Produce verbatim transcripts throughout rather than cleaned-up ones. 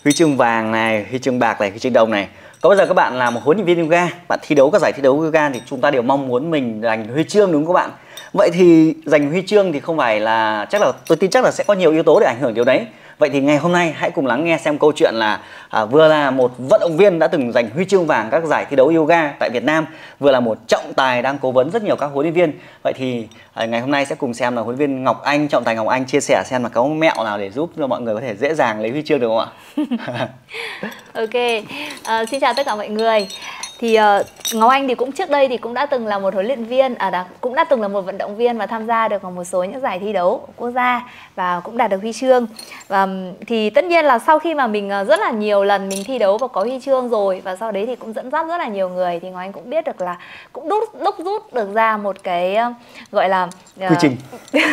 huy chương vàng này, huy chương bạc này, huy chương đồng này. Có bao giờ các bạn là một huấn luyện viên yoga, bạn thi đấu các giải thi đấu yoga thì chúng ta đều mong muốn mình giành huy chương, đúng không các bạn? Vậy thì giành huy chương thì không phải là, chắc là tôi tin chắc là sẽ có nhiều yếu tố để ảnh hưởng điều đấy. Vậy thì ngày hôm nay hãy cùng lắng nghe xem câu chuyện là à, vừa là một vận động viên đã từng giành huy chương vàng các giải thi đấu yoga tại Việt Nam, vừa là một trọng tài đang cố vấn rất nhiều các huấn luyện viên. Vậy thì à, ngày hôm nay sẽ cùng xem là huấn luyện viên Ngọc Anh, trọng tài Ngọc Anh chia sẻ xem là có mẹo nào để giúp cho mọi người có thể dễ dàng lấy huy chương được không ạ? Ok, uh, xin chào tất cả mọi người. Thì uh, Ngọc Anh thì cũng trước đây thì cũng đã từng là một huấn luyện viên, à đã, cũng đã từng là một vận động viên và tham gia được vào một số những giải thi đấu quốc gia và cũng đạt được huy chương. Và thì tất nhiên là sau khi mà mình rất là nhiều lần mình thi đấu và có huy chương rồi, và sau đấy thì cũng dẫn dắt rất là nhiều người, thì Ngọc Anh cũng biết được là cũng đúc, đúc rút được ra một cái uh, gọi là uh, quy trình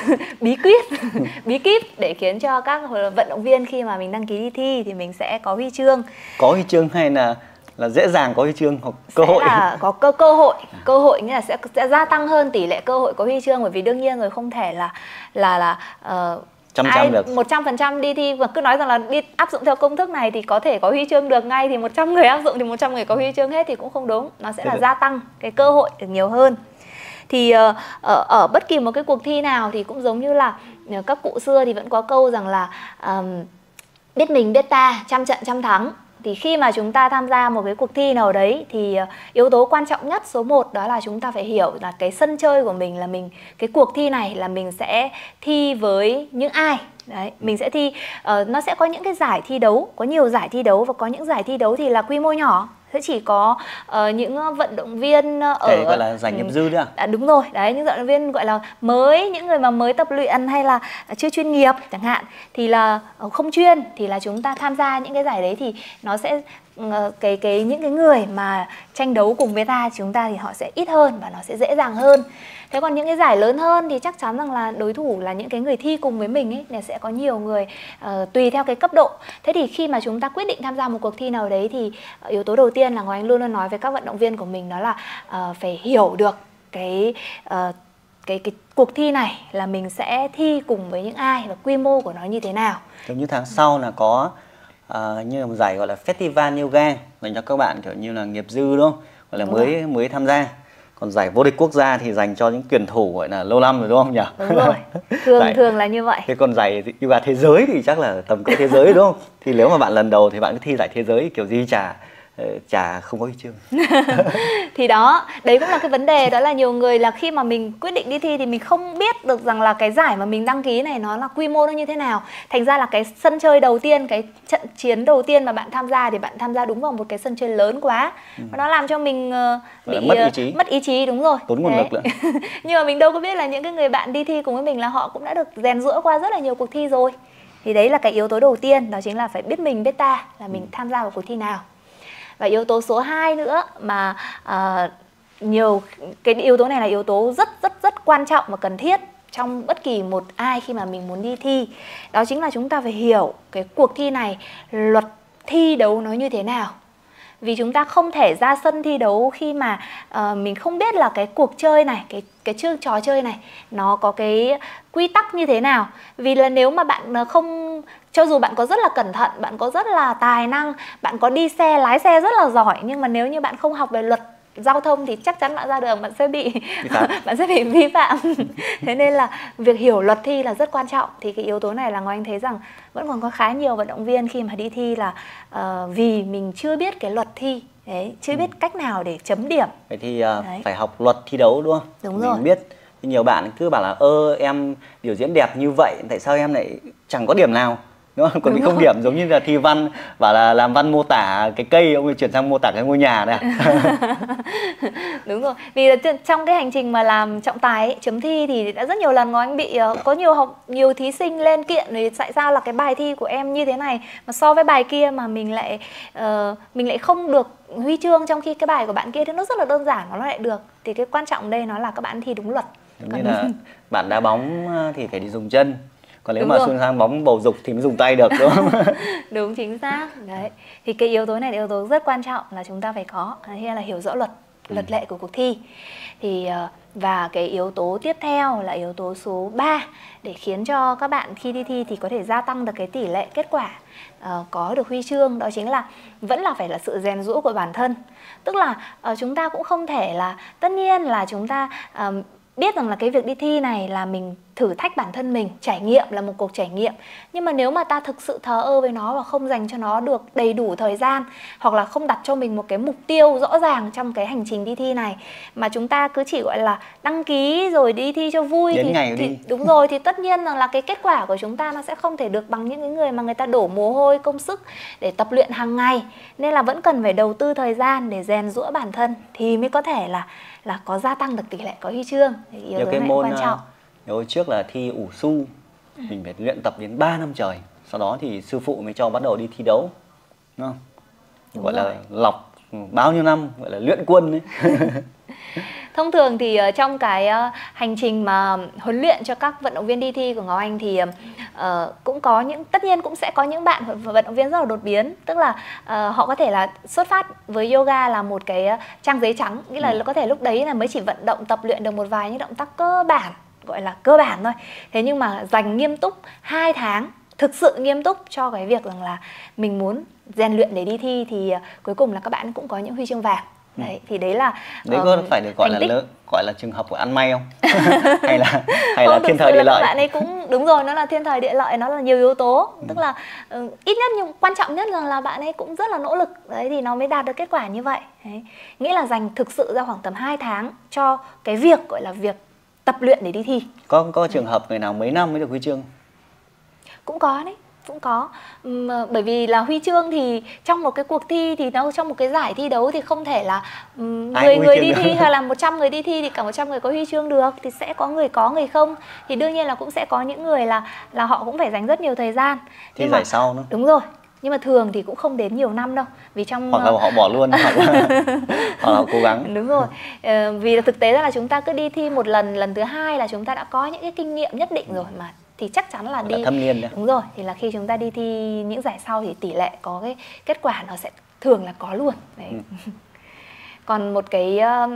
bí quyết bí kíp để khiến cho các vận động viên khi mà mình đăng ký đi thi thì mình sẽ có huy chương. Có huy chương hay là là dễ dàng có huy chương hoặc cơ sẽ hội? Là có cơ cơ hội, cơ hội nghĩa là sẽ sẽ gia tăng hơn tỷ lệ cơ hội có huy chương, bởi vì đương nhiên rồi không thể là là là uh, trăm ai trăm được một trăm phần trăm đi thi và cứ nói rằng là đi áp dụng theo công thức này thì có thể có huy chương được ngay, thì một trăm người áp dụng thì một trăm người có huy chương hết thì cũng không đúng. Nó sẽ là gia tăng cái cơ hội được nhiều hơn. Thì uh, ở, ở bất kỳ một cái cuộc thi nào thì cũng giống như là uh, các cụ xưa thì vẫn có câu rằng là um, biết mình biết ta, trăm trận trăm thắng. Thì khi mà chúng ta tham gia một cái cuộc thi nào đấy thì yếu tố quan trọng nhất số một đó là chúng ta phải hiểu là cái sân chơi của mình, là mình cái cuộc thi này là mình sẽ thi với những ai. Đấy, mình sẽ thi uh, nó sẽ có những cái giải thi đấu, có nhiều giải thi đấu, và có những giải thi đấu thì là quy mô nhỏ, sẽ chỉ có uh, những vận động viên ở Để gọi là giải nghiệp dư đấy à? À, đúng rồi, đấy, những vận động viên gọi là mới, những người mà mới tập luyện hay là chưa chuyên nghiệp chẳng hạn, thì là không chuyên, thì là chúng ta tham gia những cái giải đấy thì nó sẽ uh, cái cái những cái người mà tranh đấu cùng với ta chúng ta thì họ sẽ ít hơn và nó sẽ dễ dàng hơn. Thế còn những cái giải lớn hơn thì chắc chắn rằng là đối thủ là những cái người thi cùng với mình ấy, thì sẽ có nhiều người uh, tùy theo cái cấp độ. Thế thì khi mà chúng ta quyết định tham gia một cuộc thi nào đấy thì uh, yếu tố đầu tiên là Ngọc Anh luôn luôn nói với các vận động viên của mình, đó là uh, phải hiểu được cái uh, cái cái cuộc thi này là mình sẽ thi cùng với những ai và quy mô của nó như thế nào. Giống như tháng sau là có uh, như là một giải gọi là Festival Yoga dành cho các bạn kiểu như là nghiệp dư, đúng không? Gọi là đúng mới rồi. mới tham gia. Còn giải vô địch quốc gia thì dành cho những tuyển thủ gọi là lâu năm rồi, đúng không nhỉ? Đúng rồi, thường thường là như vậy. Thế còn giải yoga thế giới thì chắc là tầm cỡ thế giới, đúng không? Thì nếu mà bạn lần đầu thì bạn cứ thi giải thế giới kiểu gì chả chả không có huy chương. Thì đó, đấy cũng là cái vấn đề, đó là nhiều người là khi mà mình quyết định đi thi thì mình không biết được rằng là cái giải mà mình đăng ký này nó là quy mô nó như thế nào. Thành ra là cái sân chơi đầu tiên, cái trận chiến đầu tiên mà bạn tham gia thì bạn tham gia đúng vào một cái sân chơi lớn quá. Ừ. Và nó làm cho mình uh, bị mất ý chí. Mất ý chí, đúng rồi. Tốn nguồn lực nữa. Nhưng mà mình đâu có biết là những cái người bạn đi thi cùng với mình là họ cũng đã được rèn giũa qua rất là nhiều cuộc thi rồi. Thì đấy là cái yếu tố đầu tiên, đó chính là phải biết mình biết ta, là mình ừ. tham gia vào cuộc thi nào. Và yếu tố số hai nữa mà uh, nhiều cái yếu tố này là yếu tố rất rất rất quan trọng và cần thiết trong bất kỳ một ai khi mà mình muốn đi thi. Đó chính là chúng ta phải hiểu cái cuộc thi này, luật thi đấu nó như thế nào. Vì chúng ta không thể ra sân thi đấu khi mà uh, mình không biết là cái cuộc chơi này, cái cái chương trò chơi này nó có cái quy tắc như thế nào. Vì là nếu mà bạn không, cho dù bạn có rất là cẩn thận, bạn có rất là tài năng, bạn có đi xe, lái xe rất là giỏi, nhưng mà nếu như bạn không học về luật giao thông thì chắc chắn bạn ra đường bạn sẽ bị bạn sẽ bị vi phạm. Thế nên là việc hiểu luật thi là rất quan trọng. Thì cái yếu tố này là Ngọc Anh thấy rằng vẫn còn có khá nhiều vận động viên khi mà đi thi là uh, vì mình chưa biết cái luật thi, đấy, chưa biết ừ. cách nào để chấm điểm. Vậy thì uh, phải học luật thi đấu, đúng không? Đúng mình rồi. Biết. Thì nhiều bạn cứ bảo là ơ em biểu diễn đẹp như vậy, tại sao em lại chẳng có điểm nào? Đúng không? Còn bị không điểm, giống như là thi văn bảo là làm văn mô tả cái cây, ông ấy chuyển sang mô tả cái ngôi nhà này. Đúng rồi, vì trong cái hành trình mà làm trọng tài ấy, chấm thi thì đã rất nhiều lần Ngọc Anh bị uh, có nhiều học nhiều thí sinh lên kiện thì tại sao là cái bài thi của em như thế này mà so với bài kia mà mình lại uh, mình lại không được huy chương, trong khi cái bài của bạn kia thì nó rất là đơn giản nó lại được. Thì cái quan trọng đây nó là các bạn thi đúng luật. Giống như là bạn đá bóng thì phải đi dùng chân, còn nếu đúng mà rồi. Xuân sang bóng bầu dục thì mới dùng tay được, đúng không? Đúng, chính xác. Đấy, thì cái yếu tố này là yếu tố rất quan trọng là chúng ta phải có, hay là hiểu rõ luật, luật ừ. lệ của cuộc thi. Thì Và cái yếu tố tiếp theo là yếu tố số ba để khiến cho các bạn khi đi thi thì có thể gia tăng được cái tỷ lệ kết quả uh, có được huy chương, đó chính là vẫn là phải là sự rèn giũa của bản thân. Tức là uh, chúng ta cũng không thể là, tất nhiên là chúng ta uh, biết rằng là cái việc đi thi này là mình thử thách bản thân mình, trải nghiệm là một cuộc trải nghiệm. Nhưng mà nếu mà ta thực sự thờ ơ với nó và không dành cho nó được đầy đủ thời gian, hoặc là không đặt cho mình một cái mục tiêu rõ ràng trong cái hành trình đi thi này, mà chúng ta cứ chỉ gọi là đăng ký rồi đi thi cho vui đến thì, ngày thì đi. đúng rồi, thì tất nhiên rằng là cái kết quả của chúng ta nó sẽ không thể được bằng những cái người mà người ta đổ mồ hôi công sức để tập luyện hàng ngày. Nên là vẫn cần phải đầu tư thời gian để rèn giũa bản thân thì mới có thể là là có gia tăng được tỷ lệ có huy chương. Yếu Nhiều tố cái này môn quan trọng. hồi trước là thi ủ su, ừ. mình phải luyện tập đến ba năm trời, sau đó thì sư phụ mới cho bắt đầu đi thi đấu, đúng không? Đúng gọi rồi. Là lọc bao nhiêu năm, gọi là luyện quân ấy. Thông thường thì uh, trong cái uh, hành trình mà huấn luyện cho các vận động viên đi thi của Ngọc Anh thì uh, cũng có những, tất nhiên cũng sẽ có những bạn vận động viên rất là đột biến. Tức là uh, họ có thể là xuất phát với yoga là một cái uh, trang giấy trắng, nghĩa là ừ. có thể lúc đấy là mới chỉ vận động tập luyện được một vài những động tác cơ bản, gọi là cơ bản thôi. Thế nhưng mà dành nghiêm túc hai tháng, thực sự nghiêm túc cho cái việc rằng là mình muốn rèn luyện để đi thi thì uh, cuối cùng là các bạn cũng có những huy chương vàng. Đấy, thì đấy là đấy có uh, phải được gọi là lỡ, gọi là trường hợp của ăn may không? hay là hay là thiên thời địa lợi? Các bạn ấy cũng đúng rồi, nó là thiên thời địa lợi, nó là nhiều yếu tố. ừ. Tức là uh, ít nhất nhưng quan trọng nhất rằng là bạn ấy cũng rất là nỗ lực, đấy thì nó mới đạt được kết quả như vậy. Đấy. Nghĩa là dành thực sự ra khoảng tầm hai tháng cho cái việc gọi là việc tập luyện để đi thi. Có có trường hợp người nào mấy năm mới được huy chương? Cũng có đấy. Cũng có, uhm, bởi vì là huy chương thì trong một cái cuộc thi thì nó trong một cái giải thi đấu thì không thể là um, mười người đi thi hay là một trăm người đi thi thì cả một trăm người có huy chương được, thì sẽ có người có người không, thì đương nhiên là cũng sẽ có những người là là họ cũng phải dành rất nhiều thời gian. Thì giải sau nữa. Đúng rồi. Nhưng mà thường thì cũng không đến nhiều năm đâu, vì trong hoặc là họ bỏ luôn hoặc là họ, họ cố gắng. Đúng rồi, ờ, vì thực tế là chúng ta cứ đi thi một lần, lần thứ hai là chúng ta đã có những cái kinh nghiệm nhất định rồi mà, thì chắc chắn là đi thâm niên đấy. Đúng rồi, thì là khi chúng ta đi thi những giải sau thì tỷ lệ có cái kết quả nó sẽ thường là có luôn đấy. Ừ. Còn một cái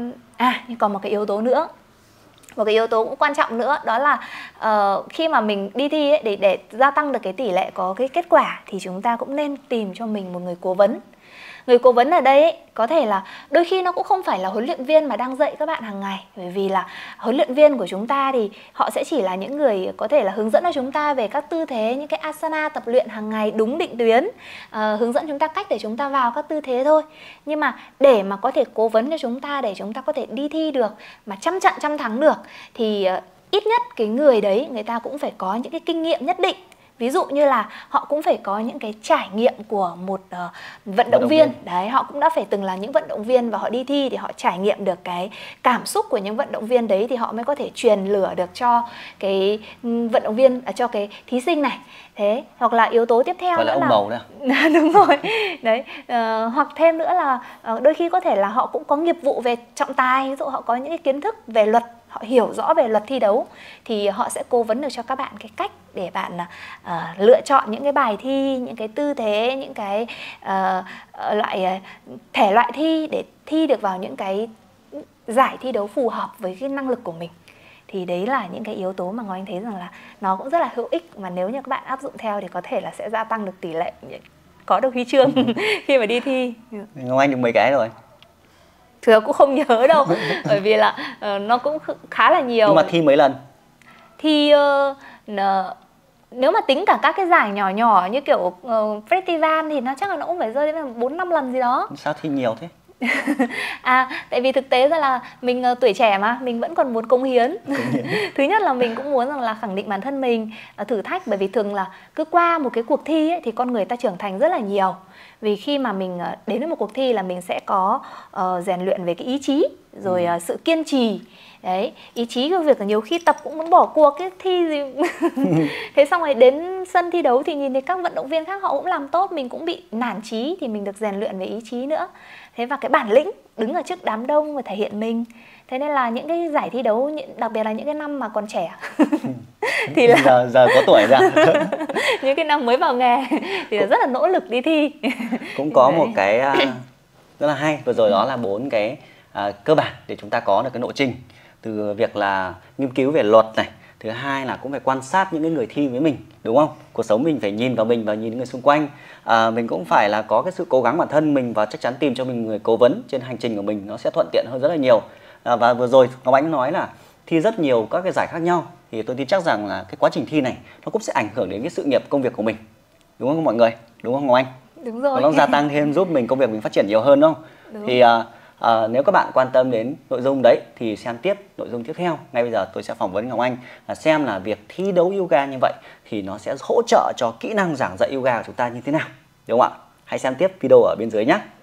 à nhưng còn một cái yếu tố nữa, một cái yếu tố cũng quan trọng nữa, đó là uh, khi mà mình đi thi ấy, để để gia tăng được cái tỷ lệ có cái kết quả thì chúng ta cũng nên tìm cho mình một người cố vấn. Người cố vấn ở đây ấy, có thể là đôi khi nó cũng không phải là huấn luyện viên mà đang dạy các bạn hàng ngày, bởi vì là huấn luyện viên của chúng ta thì họ sẽ chỉ là những người có thể là hướng dẫn cho chúng ta về các tư thế, những cái asana tập luyện hàng ngày đúng định tuyến, uh, hướng dẫn chúng ta cách để chúng ta vào các tư thế thôi. Nhưng mà để mà có thể cố vấn cho chúng ta, để chúng ta có thể đi thi được mà trăm trận trăm thắng được thì uh, ít nhất cái người đấy người ta cũng phải có những cái kinh nghiệm nhất định. Ví dụ như là họ cũng phải có những cái trải nghiệm của một uh, vận, vận động, động viên. viên Đấy, họ cũng đã phải từng là những vận động viên và họ đi thi thì họ trải nghiệm được cái cảm xúc của những vận động viên đấy, thì họ mới có thể truyền lửa được cho cái vận động viên, à, cho cái thí sinh này. Thế, hoặc là yếu tố tiếp theo gọi là ông là... bầu đấy. Đúng rồi. Đấy, uh, hoặc thêm nữa là uh, đôi khi có thể là họ cũng có nghiệp vụ về trọng tài, ví dụ họ có những cái kiến thức về luật, họ hiểu rõ về luật thi đấu thì họ sẽ cố vấn được cho các bạn cái cách để bạn uh, lựa chọn những cái bài thi, những cái tư thế, những cái uh, loại uh, thể loại thi để thi được vào những cái giải thi đấu phù hợp với cái năng lực của mình. Thì đấy là những cái yếu tố mà Ngọc Anh thấy rằng là nó cũng rất là hữu ích, mà nếu như các bạn áp dụng theo thì có thể là sẽ gia tăng được tỷ lệ có được huy chương khi mà đi thi. Ngọc Anh được mấy cái rồi? Thừa cũng không nhớ đâu, bởi vì là uh, nó cũng khá là nhiều. Nhưng mà thi mấy lần? Thi uh, nếu mà tính cả các cái giải nhỏ nhỏ như kiểu uh, festival thì nó chắc là nó cũng phải rơi đến bốn năm lần gì đó. Sao thi nhiều thế? À, tại vì thực tế ra là mình uh, tuổi trẻ mà, mình vẫn còn muốn cống hiến. Thứ nhất là mình cũng muốn rằng là khẳng định bản thân mình, uh, thử thách, bởi vì thường là cứ qua một cái cuộc thi ấy, thì con người ta trưởng thành rất là nhiều. Vì khi mà mình uh, đến với một cuộc thi là mình sẽ có uh, rèn luyện về cái ý chí, rồi uh, sự kiên trì. Đấy, ý chí của việc là nhiều khi tập cũng muốn bỏ cuộc cái thi gì. Thế xong rồi đến sân thi đấu thì nhìn thấy các vận động viên khác họ cũng làm tốt, mình cũng bị nản chí, thì mình được rèn luyện về ý chí nữa. Thế và cái bản lĩnh đứng ở trước đám đông và thể hiện mình. Thế nên là những cái giải thi đấu, đặc biệt là những cái năm mà còn trẻ thì là giờ, giờ có tuổi ra. Những cái năm mới vào nghề thì là rất là nỗ lực đi thi. Cũng có đấy. Một cái uh, rất là hay, vừa rồi đó là bốn cái uh, cơ bản để chúng ta có được cái lộ trình. từ việc là nghiên cứu về luật này, thứ hai là cũng phải quan sát những cái người thi với mình, đúng không? Cuộc sống mình phải nhìn vào mình và nhìn những người xung quanh. À, mình cũng phải là có cái sự cố gắng bản thân mình và chắc chắn tìm cho mình người cố vấn trên hành trình của mình, nó sẽ thuận tiện hơn rất là nhiều. À, và vừa rồi Ngọc Ánh nói là thi rất nhiều các cái giải khác nhau, thì tôi tin chắc rằng là cái quá trình thi này nó cũng sẽ ảnh hưởng đến cái sự nghiệp công việc của mình, đúng không mọi người? Đúng không Ngọc Anh? Đúng rồi. Nó gia tăng thêm giúp mình công việc mình phát triển nhiều hơn, đúng không? Đúng. Thì à, à, nếu các bạn quan tâm đến nội dung đấy thì xem tiếp nội dung tiếp theo. Ngay bây giờ tôi sẽ phỏng vấn Ngọc Anh là xem là việc thi đấu yoga như vậy thì nó sẽ hỗ trợ cho kỹ năng giảng dạy yoga của chúng ta như thế nào, đúng không ạ? Hãy xem tiếp video ở bên dưới nhé.